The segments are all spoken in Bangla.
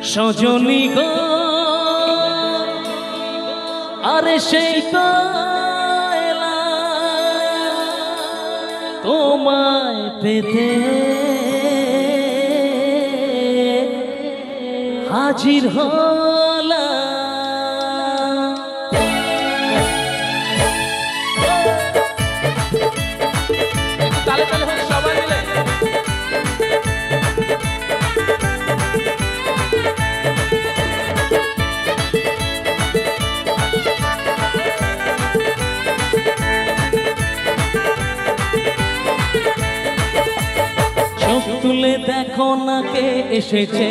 সজনী গো আরে সেই তো তোমায় পেতে হাজির হলাম। তালে তালে হলে সবাই মিলে চোখ তুলে দেখো না কে এসেছে,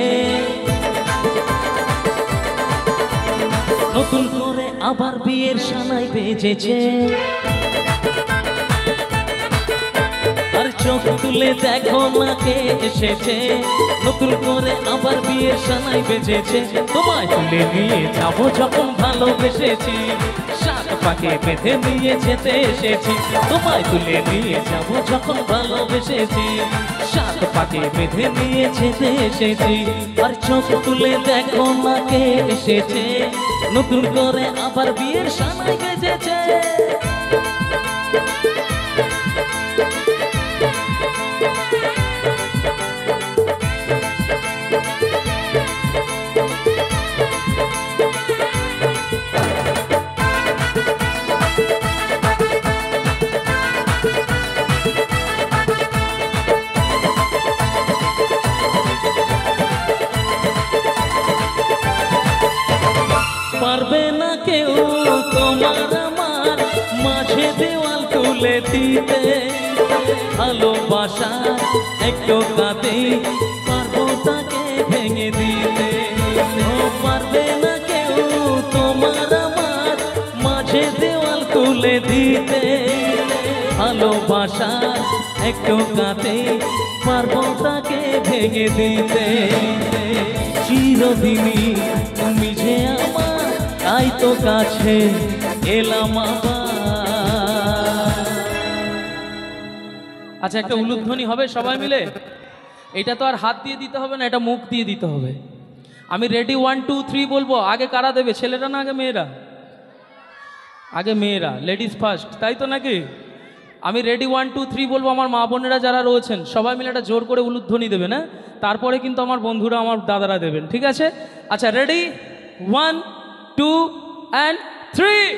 নতুন করে আবার বিয়ের সানাই বেজেছে। আর চোখ তুলে দেখো না কে এসেছে, নতুন করে আবার বিয়ের সানাই বেজেছে। তোমায় তুলে নিয়ে যাবো যখন ভালোবেসেছি, সাত পাকে বেঁধে নিয়ে যেতে এসেছি। তোমায় তুলে নিয়ে যাবো যখন ভালোবেসেছি, সাত পাকে বেঁধে নিয়ে যেতে এসেছি। আর চোখ তুলে দেখো না কে এসেছে, নতুন করে আবার বিয়ের সানাই বেজেছে। পারবে না কেউ তোমার আমার মাঝে দেওয়াল তুলে দিতে, ভালোবাসার একটু কাঁদে পারবো তাকে ভেঙে দিতে। পারবে না কেউ তোমার আমার মাঝে দেওয়াল তুলে দিতে, ভালোবাসার একটু কাঁদে পারবো তাকে ভেঙে দিতে। চিরদিনই তুমি যে আমার, তাই তো কাছে এলাম আবার। আচ্ছা, একটা উলুধ্বনি হবে সবাই মিলে। এটা তো আর হাত দিয়ে দিতে হবে না, এটা মুখ দিয়ে দিতে হবে। আমি রেডি 1 2 3 বলবো, আগে কারা দেবে, ছেলেরা না আগে মেয়েরা? আগে মেয়েরা, লেডিস ফার্স্ট, তাই তো নাকি? আমি রেডি 1 2 3 বলবো, আমার মা বোনেরা যারা রয়েছেন সবাই মিলে একটা জোর করে উলুধ্বনি দেবেন, হ্যাঁ? তারপরে কিন্তু আমার বন্ধুরা আমার দাদারা দেবেন, ঠিক আছে? আচ্ছা, রেডি 1 2 and 3।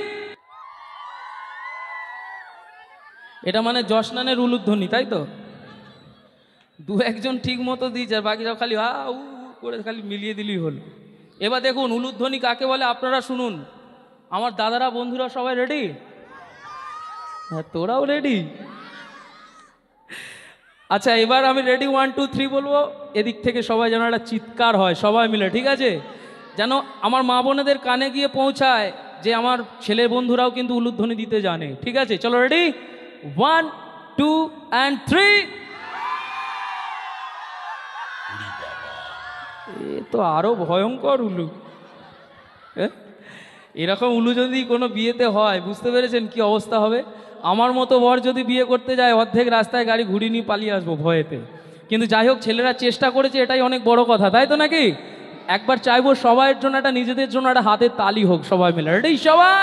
এটা মানে জশনানের উলুধ্বনি, তাই তো? দু একজন ঠিক মতো দিয়েছে, বাকি সব খালি হা উ করে খালি মিলিয়ে দিলেই হলো। এবার দেখুন উলুধ্বনি কাকে বলে, আপনারা শুনুন। আমার দাদারা বন্ধুরা সবাই রেডি? হ্যাঁ, তোরাও রেডি? আচ্ছা, এবার আমি রেডি 1 2 3 বলবো, এদিক থেকে সবাই যেন একটা চিৎকার হয় সবাই মিলে, ঠিক আছে? যেন আমার মা বোনেদের কানে গিয়ে পৌঁছায় যে আমার ছেলে বন্ধুরাও কিন্তু উলুধ্বনি দিতে জানে, ঠিক আছে? চলো, রেডি 1 2 and 3। এ তো আরো ভয়ঙ্কর উলু। এরকম উলু যদি কোনো বিয়েতে হয়, বুঝতে পেরেছেন কি অবস্থা হবে? আমার মতো বর যদি বিয়ে করতে যায়, অর্ধেক রাস্তায় গাড়ি ঘুরিয়ে নিয়ে পালিয়ে আসবো ভয়েতে। কিন্তু যাই হোক, ছেলেরা চেষ্টা করেছে, এটাই অনেক বড় কথা, তাই তো নাকি? একবার চাইবো সবাইয়ের জন্য, একটা নিজেদের জন্য একটা হাতের তালি হোক সবাই মিলে। রেডি সবাই?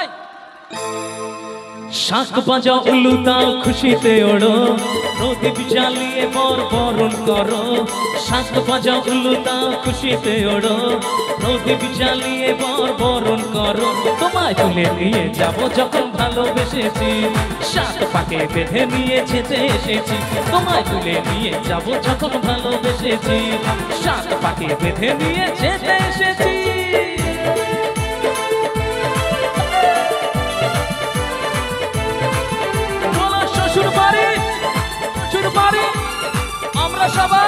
শাঁখ বাজাও উলু দাও খুশিতে ওড়ো, প্রদীপ জ্বালিয়ে বর বরণ করো। শাঁখ বাজাও উলু দাও খুশিতে ওড়ো, প্রদীপ জ্বালিয়ে বর বরণ করো। তোমায় তুলে নিয়ে যাবো যখন ভালোবেসেছি, সাত পাকে বেঁধে নিয়ে যেতে এসেছি। তোমায় তুলে নিয়ে যাবো যখন ভালোবেসেছি, সাত পাকে বেঁধে নিয়ে যেতে এসেছি। আমরা সবাই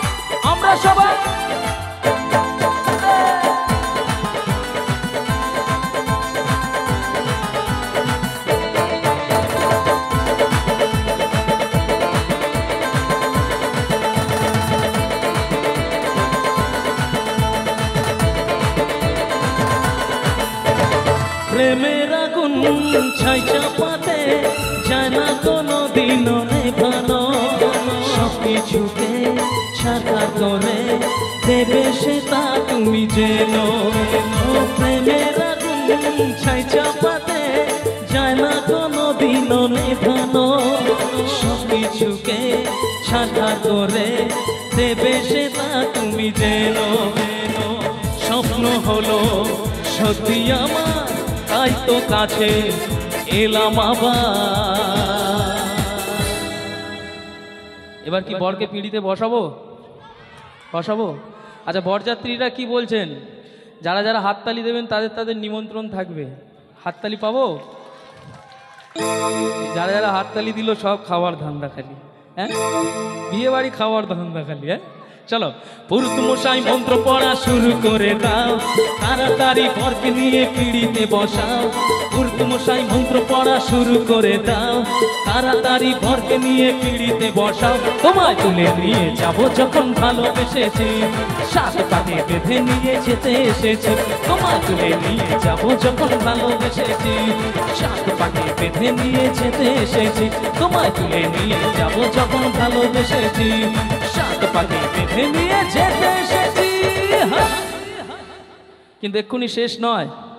প্রেমের আগুন ছাই চাপাতে যায় না কোনো দিনও নেভানো, সব কিছুকে সাকার করে দেবে সেটা তুমি জেনো। প্রেমের আগুন ছাই চাপাতে যায় না কোনো দিনও নেভানো, সব কিছুকে সাকার করে দেবে সেটা তুমি জেনো। স্বপ্ন হলো সত্যি আমার, তাই তো কাছে এলাম আবার। এবার কি বরকে পিঁড়িতে বসাবো? আচ্ছা, বরযাত্রীরা কি বলছেন? যারা যারা হাততালি দেবেন তাদের তাদের নিমন্ত্রণ থাকবে। হাততালি পাবো? যারা যারা হাততালি দিল সব খাওয়ার ধান্দা খালি, হ্যাঁ, বিয়ে বাড়ি খাওয়ার ধান্দা খালি। হ্যাঁ, চলো পুরুত মশাই মন্ত্র পড়া শুরু করে দাও, তাড়াতাড়ি বরকে নিয়ে পিঁড়িতে বসাও। পুরুত মশাই মন্ত্র পড়া শুরু করে দাও, তাড়াতাড়ি বরকে নিয়ে পিঁড়িতে বসাও। তোমায় তুলে নিয়ে যাবো যখন ভালোবেসেছি, সাত পাকে বেঁধে নিয়ে যেতে এসেছি। তোমায় তুলে নিয়ে যাবো যখন ভালোবেসেছি, সাত পাকে বেঁধে নিয়ে যেতে এসেছি। তোমায় তুলে নিয়ে যাবো যখন ভালোবেসেছি, সাত পাকে বেঁধে নিয়ে যেতে এসেছি। কিন্তু এক্ষুনি শেষ নয়।